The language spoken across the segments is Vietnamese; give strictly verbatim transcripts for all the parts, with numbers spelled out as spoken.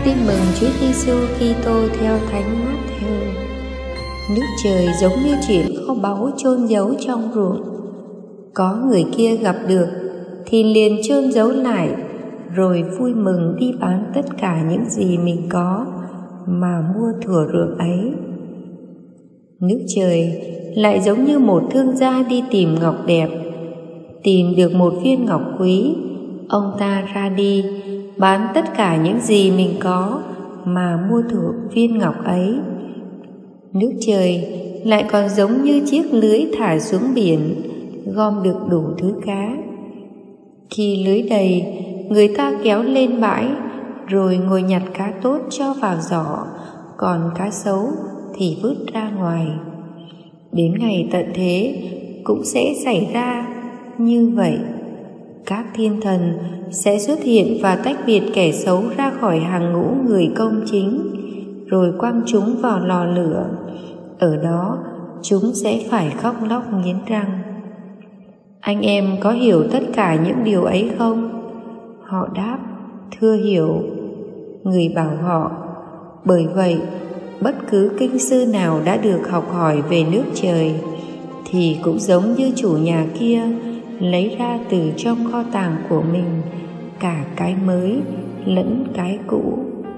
tin mừng Chúa Giêsu Kitô theo Thánh Mát-thêu. Nước trời giống như chuyện kho báu chôn giấu trong ruộng. Có người kia gặp được thì liền chôn giấu lại, rồi vui mừng đi bán tất cả những gì mình có mà mua thửa ruộng ấy. Nước trời lại giống như một thương gia đi tìm ngọc đẹp. Tìm được một viên ngọc quý, ông ta ra đi bán tất cả những gì mình có mà mua thửa viên ngọc ấy. Nước trời lại còn giống như chiếc lưới thả xuống biển, gom được đủ thứ cá. Khi lưới đầy, người ta kéo lên bãi, rồi ngồi nhặt cá tốt cho vào giỏ, còn cá xấu thì vứt ra ngoài. Đến ngày tận thế cũng sẽ xảy ra như vậy. Các thiên thần sẽ xuất hiện và tách biệt kẻ xấu ra khỏi hàng ngũ người công chính, rồi quăng chúng vào lò lửa. Ở đó chúng sẽ phải khóc lóc nghiến răng. Anh em có hiểu tất cả những điều ấy không? Họ đáp, thưa hiểu. Người bảo họ, bởi vậy bất cứ kinh sư nào đã được học hỏi về nước trời thì cũng giống như chủ nhà kia lấy ra từ trong kho tàng của mình cả cái mới lẫn cái cũ.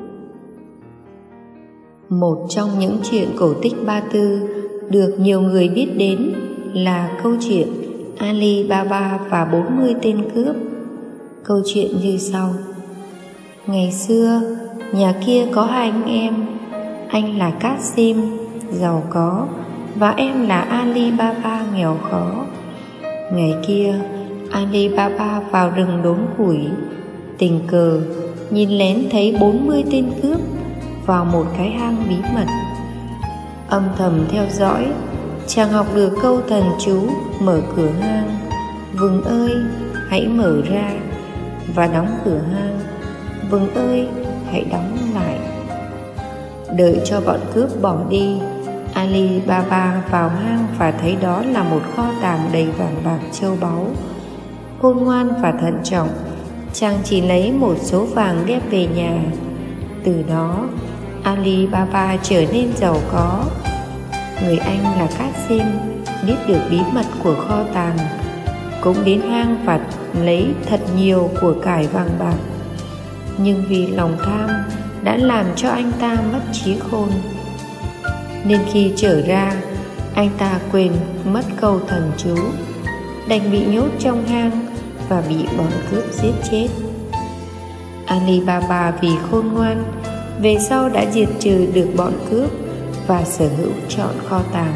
Một trong những chuyện cổ tích Ba Tư được nhiều người biết đến là câu chuyện Ali Baba và bốn mươi tên cướp. Câu chuyện như sau. Ngày xưa, nhà kia có hai anh em. Anh là Kasim, giàu có, và em là Ali Baba, nghèo khó. Ngày kia, Ali Baba vào rừng đốn củi, tình cờ nhìn lén thấy bốn mươi tên cướp vào một cái hang bí mật. Âm thầm theo dõi, chàng học được câu thần chú mở cửa hang: Vừng ơi, hãy mở ra, và đóng cửa hang: Vừng ơi, hãy đóng lại. Đợi cho bọn cướp bỏ đi, Ali Baba vào hang và thấy đó là một kho tàng đầy vàng bạc châu báu. Khôn ngoan và thận trọng, chàng chỉ lấy một số vàng đem về nhà. Từ đó, Ali Baba trở nên giàu có. Người anh là Kasim biết được bí mật của kho tàng, cũng đến hang và lấy thật nhiều của cải vàng bạc. Nhưng vì lòng tham đã làm cho anh ta mất trí khôn, nên khi trở ra, anh ta quên mất câu thần chú, đành bị nhốt trong hang và bị bọn cướp giết chết. Ali Baba vì khôn ngoan, về sau đã diệt trừ được bọn cướp và sở hữu trọn kho tàng.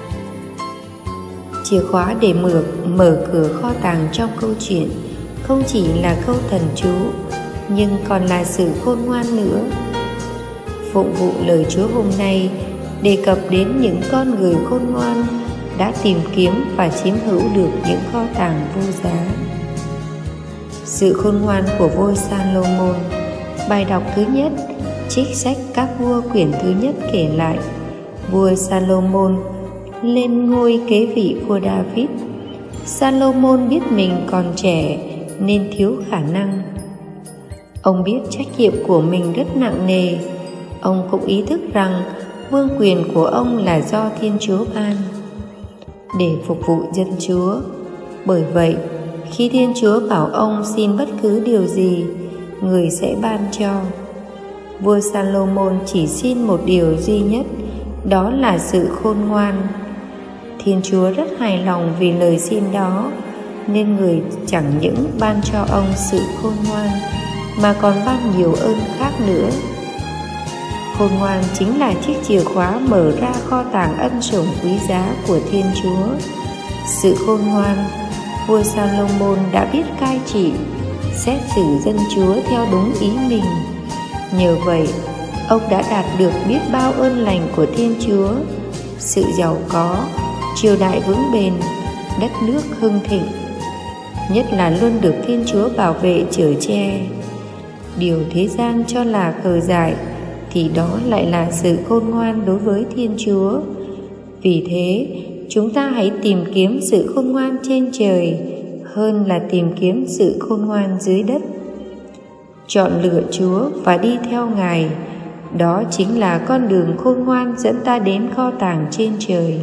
Chìa khóa để mở, mở cửa kho tàng trong câu chuyện không chỉ là câu thần chú, nhưng còn là sự khôn ngoan nữa. Phụng vụ lời Chúa hôm nay đề cập đến những con người khôn ngoan đã tìm kiếm và chiếm hữu được những kho tàng vô giá. Sự khôn ngoan của vua Salomon. Bài đọc thứ nhất, trích sách Các Vua quyển thứ nhất kể lại vua Salomon lên ngôi kế vị vua David. Salomon biết mình còn trẻ nên thiếu khả năng. Ông biết trách nhiệm của mình rất nặng nề. Ông cũng ý thức rằng vương quyền của ông là do Thiên Chúa ban để phục vụ dân Chúa. Bởi vậy, khi Thiên Chúa bảo ông xin bất cứ điều gì, người sẽ ban cho. Vua Salomon chỉ xin một điều duy nhất, đó là sự khôn ngoan. Thiên Chúa rất hài lòng vì lời xin đó, nên người chẳng những ban cho ông sự khôn ngoan mà còn ban nhiều ơn khác nữa. Khôn ngoan chính là chiếc chìa khóa mở ra kho tàng ân sủng quý giá của Thiên Chúa. Sự khôn ngoan, vua Salomon đã biết cai trị, xét xử dân Chúa theo đúng ý mình. Nhờ vậy, ông đã đạt được biết bao ơn lành của Thiên Chúa, sự giàu có, triều đại vững bền, đất nước hưng thịnh, nhất là luôn được Thiên Chúa bảo vệ chở che. Điều thế gian cho là khờ dại thì đó lại là sự khôn ngoan đối với Thiên Chúa. Vì thế, chúng ta hãy tìm kiếm sự khôn ngoan trên trời hơn là tìm kiếm sự khôn ngoan dưới đất. chọn lựa Chúa và đi theo Ngài. Đó chính là con đường khôn ngoan dẫn ta đến kho tàng trên trời.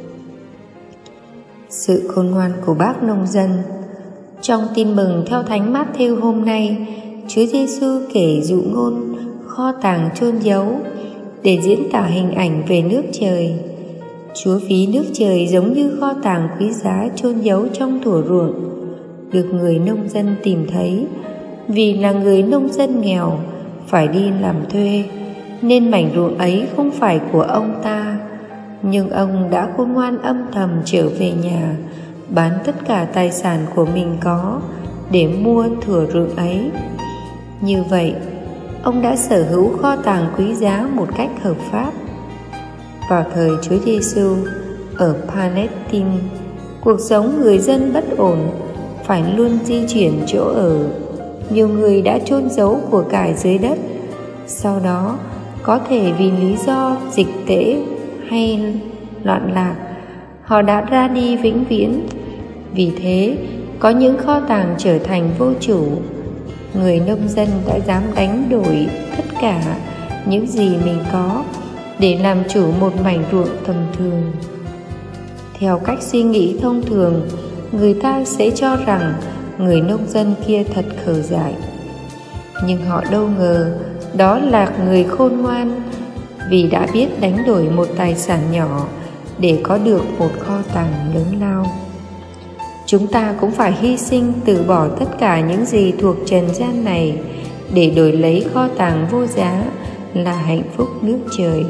Sự khôn ngoan của bác nông dân. Trong tin mừng theo Thánh Mát-thêu hôm nay, Chúa Giêsu kể dụ ngôn kho tàng chôn giấu để diễn tả hình ảnh về nước trời. Chúa ví nước trời giống như kho tàng quý giá chôn giấu trong thủa ruộng, được người nông dân tìm thấy. Vì là người nông dân nghèo, phải đi làm thuê, nên mảnh ruộng ấy không phải của ông ta. Nhưng ông đã khôn ngoan âm thầm trở về nhà, bán tất cả tài sản của mình có để mua thửa ruộng ấy. Như vậy, ông đã sở hữu kho tàng quý giá một cách hợp pháp. Vào thời Chúa Giêsu ở Palestine, cuộc sống người dân bất ổn, phải luôn di chuyển chỗ ở. Nhiều người đã chôn giấu của cải dưới đất. Sau đó, có thể vì lý do dịch tễ hay loạn lạc, họ đã ra đi vĩnh viễn. Vì thế, có những kho tàng trở thành vô chủ. Người nông dân đã dám đánh đổi tất cả những gì mình có để làm chủ một mảnh ruộng tầm thường. Theo cách suy nghĩ thông thường, người ta sẽ cho rằng người nông dân kia thật khờ dại. Nhưng họ đâu ngờ đó là người khôn ngoan, vì đã biết đánh đổi một tài sản nhỏ để có được một kho tàng lớn lao. Chúng ta cũng phải hy sinh từ bỏ tất cả những gì thuộc trần gian này để đổi lấy kho tàng vô giá là hạnh phúc nước trời.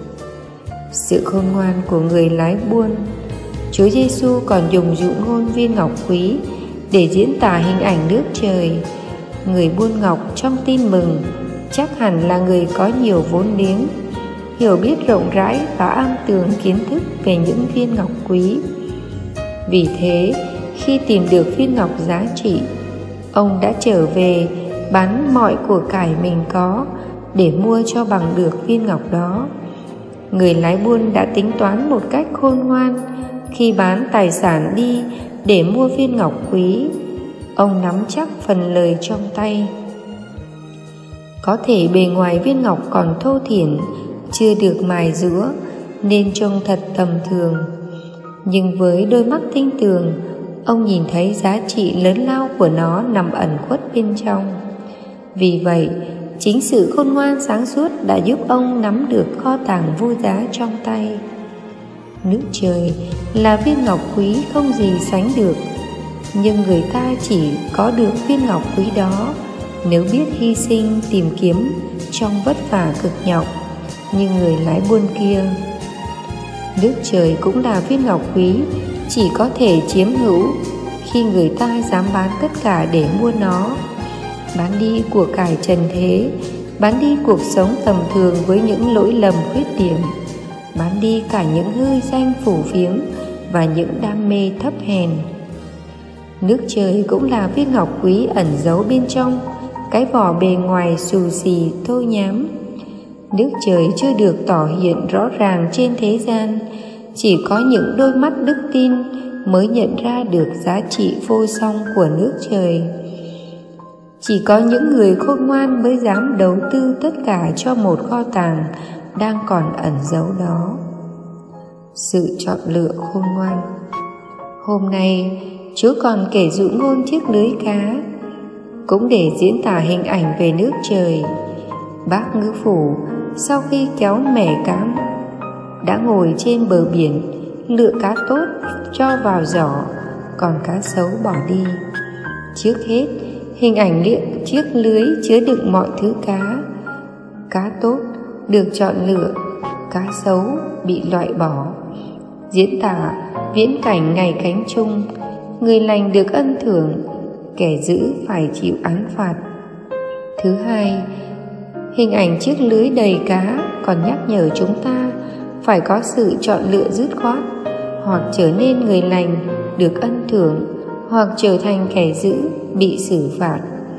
Sự khôn ngoan của người lái buôn. Chúa Giêsu còn dùng dụ ngôn viên ngọc quý để diễn tả hình ảnh nước trời. Người buôn ngọc trong tin mừng chắc hẳn là người có nhiều vốn liếng, hiểu biết rộng rãi và am tường kiến thức về những viên ngọc quý. Vì thế, khi tìm được viên ngọc giá trị, ông đã trở về bán mọi của cải mình có để mua cho bằng được viên ngọc đó. Người lái buôn đã tính toán một cách khôn ngoan khi bán tài sản đi để mua viên ngọc quý. Ông nắm chắc phần lời trong tay. Có thể bề ngoài viên ngọc còn thô thiển, chưa được mài giũa nên trông thật tầm thường. Nhưng với đôi mắt tinh tường, ông nhìn thấy giá trị lớn lao của nó nằm ẩn khuất bên trong. Vì vậy, chính sự khôn ngoan sáng suốt đã giúp ông nắm được kho tàng vô giá trong tay. Nước trời là viên ngọc quý không gì sánh được, nhưng người ta chỉ có được viên ngọc quý đó nếu biết hy sinh tìm kiếm trong vất vả cực nhọc như người lái buôn kia. Nước trời cũng là viên ngọc quý, chỉ có thể chiếm hữu khi người ta dám bán tất cả để mua nó. Bán đi của cải trần thế, bán đi cuộc sống tầm thường với những lỗi lầm khuyết điểm, bán đi cả những hư danh phù phiếm và những đam mê thấp hèn. Nước trời cũng là viên ngọc quý ẩn giấu bên trong cái vỏ bề ngoài xù xì thô nhám. Nước trời chưa được tỏ hiện rõ ràng trên thế gian, chỉ có những đôi mắt đức tin mới nhận ra được giá trị vô song của nước trời. Chỉ có những người khôn ngoan mới dám đầu tư tất cả cho một kho tàng đang còn ẩn giấu đó. Sự chọn lựa khôn ngoan. Hôm nay, Chúa còn kể dụ ngôn chiếc lưới cá, cũng để diễn tả hình ảnh về nước trời. Bác ngư phủ sau khi kéo mẻ cám đã ngồi trên bờ biển lựa cá tốt cho vào giỏ, còn cá xấu bỏ đi. Trước hết, hình ảnh liệng chiếc lưới chứa đựng mọi thứ cá. Cá tốt được chọn lựa, cá xấu bị loại bỏ, diễn tả viễn cảnh ngày cánh chung. Người lành được ân thưởng, kẻ dữ phải chịu án phạt. Thứ hai, hình ảnh chiếc lưới đầy cá còn nhắc nhở chúng ta phải có sự chọn lựa dứt khoát, hoặc trở nên người lành được ân thưởng, hoặc trở thành kẻ dữ bị xử phạt.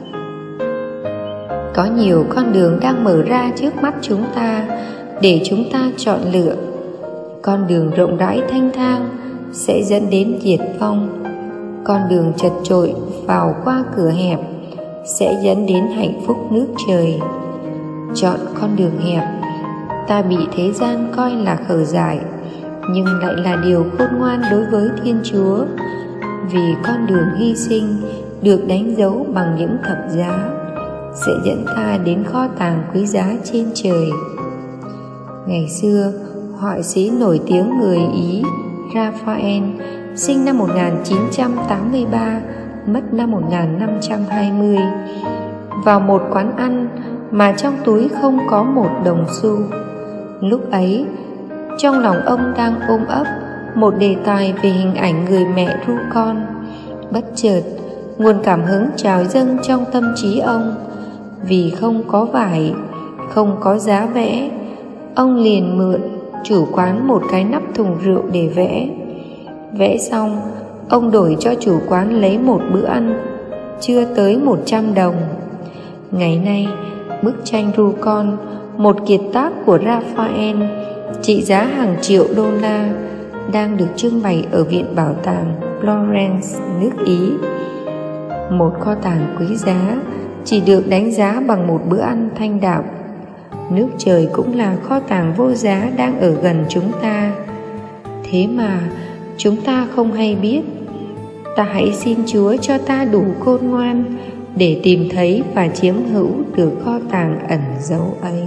Có nhiều con đường đang mở ra trước mắt chúng ta để chúng ta chọn lựa. Con đường rộng rãi thanh thang sẽ dẫn đến diệt vong. Con đường chật chội vào qua cửa hẹp sẽ dẫn đến hạnh phúc nước trời. Chọn con đường hẹp, ta bị thế gian coi là khờ dại, nhưng lại là điều khôn ngoan đối với Thiên Chúa, vì con đường hy sinh được đánh dấu bằng những thập giá sẽ dẫn ta đến kho tàng quý giá trên trời. Ngày xưa, họa sĩ nổi tiếng người Ý Raphael sinh năm một nghìn chín trăm tám mươi ba, mất năm một nghìn năm trăm hai mươi, vào một quán ăn mà trong túi không có một đồng xu. Lúc ấy, trong lòng ông đang ôm ấp một đề tài về hình ảnh người mẹ ru con. Bất chợt, nguồn cảm hứng trào dâng trong tâm trí ông. Vì không có vải, không có giá vẽ, ông liền mượn chủ quán một cái nắp thùng rượu để vẽ. Vẽ xong, ông đổi cho chủ quán lấy một bữa ăn chưa tới một trăm đồng. Ngày nay, bức tranh ru con, một kiệt tác của Raphael trị giá hàng triệu đô la, đang được trưng bày ở Viện Bảo tàng Florence, nước Ý. Một kho tàng quý giá chỉ được đánh giá bằng một bữa ăn thanh đạm. Nước trời cũng là kho tàng vô giá đang ở gần chúng ta. Thế mà chúng ta không hay biết. Ta hãy xin Chúa cho ta đủ khôn ngoan để tìm thấy và chiếm hữu được kho tàng ẩn dấu ấy.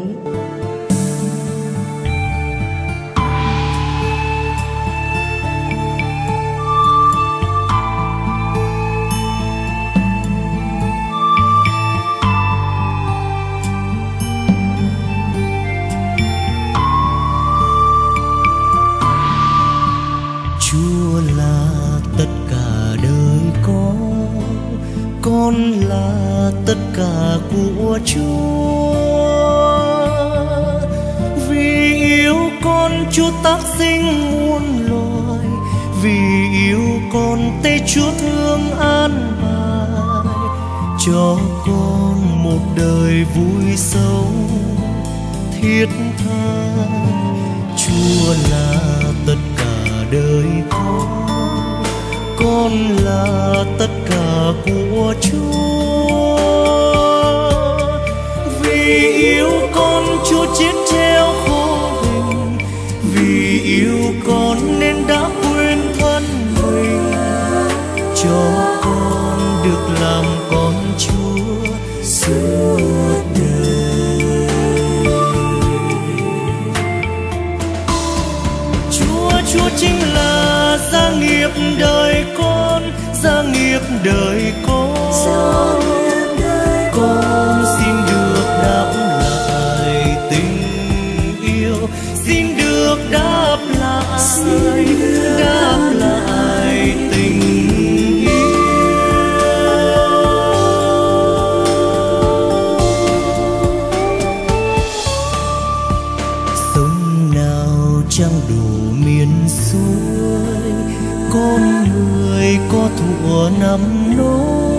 Chúa là tất cả đời con, con là tất cả của Chúa. Vì yêu con Chúa tác sinh muôn loài, vì yêu con Tây Chúa thương an bài, cho con một đời vui sống thiết tha. Chúa là tất cả đời con, con là tất cả của Chúa. Vì yêu con Chúa chết treo khổ hình, vì yêu con nên đã quên thân mình, cho con được làm con Chúa suốt đời. Chúa Chúa chính là gia nghiệp đời con, gia nghiệp đời con. Con xin được đáp lại tình yêu, xin được đáp lại, đáp lại tình yêu. Sông nào chẳng đủ miền xuôi, con người có thuở năm nỗi.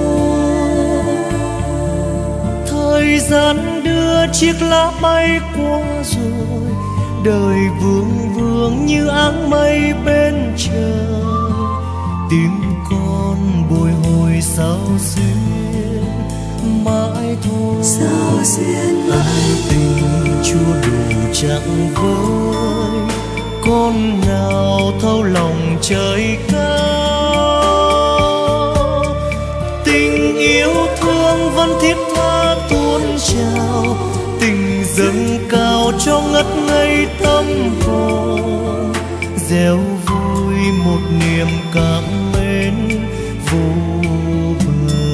Thời gian đưa chiếc lá bay qua rồi, đời vương vương như áng mây bên trời. Tiếng con bồi hồi sao duyên mãi thôi, sao duyên mãi. Tình Chúa đủ chẳng vơi, con nào thấu lòng trời cao. Tình yêu thương vẫn thiết tha tuôn trào, tình dâng cao cho ngất ngây tâm hồn. Gieo vui một niềm cảm mến vô bờ.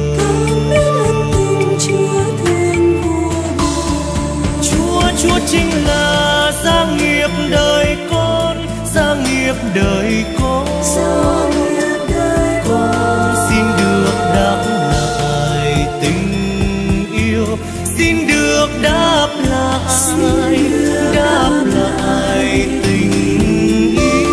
Chúa Chúa chính là gia nghiệp đời con, gia nghiệp đời con. Con xin được đáp lại tình yêu, xin được đáp lại, đáp lại tình yêu.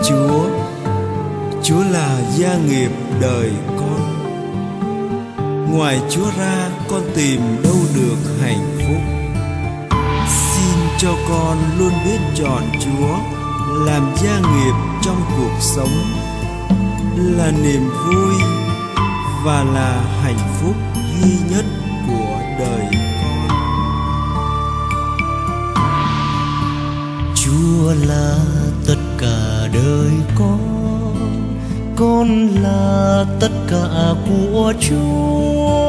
Chúa, Chúa là gia nghiệp đời con. Ngoài Chúa ra con tìm đâu được hạnh phúc. Xin cho con luôn biết chọn Chúa làm gia nghiệp trong cuộc sống, là niềm vui và là hạnh phúc duy nhất của đời con. Chúa là tất cả đời con, con là tất cả của Chúa.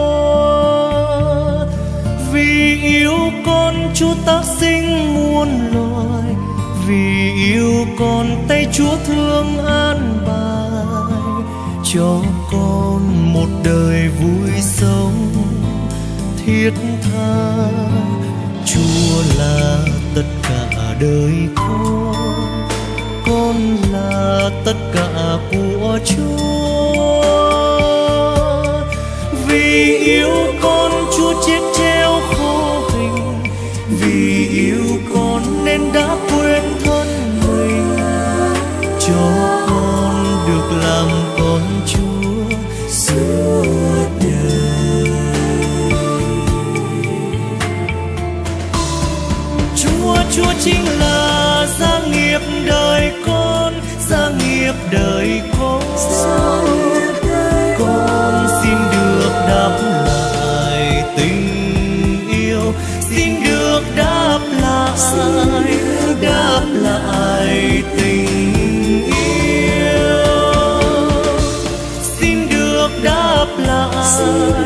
Vì yêu con Chúa tác sinh muôn loài, vì yêu con tay Chúa thương an bài cho con một đời vui sống thiết tha. Chúa là tất cả đời con, con là tất cả của Chúa. Vì yêu con Chúa chết treo khổ hình, vì yêu con nên đã quên thân mình, cho con được làm con Chúa suốt đời. Chúa, Chúa chính là gia nghiệp đời con, gia nghiệp đời con. Con xin được đáp lại tình yêu, xin được đáp lại, đáp lại tình yêu, xin được đáp lại,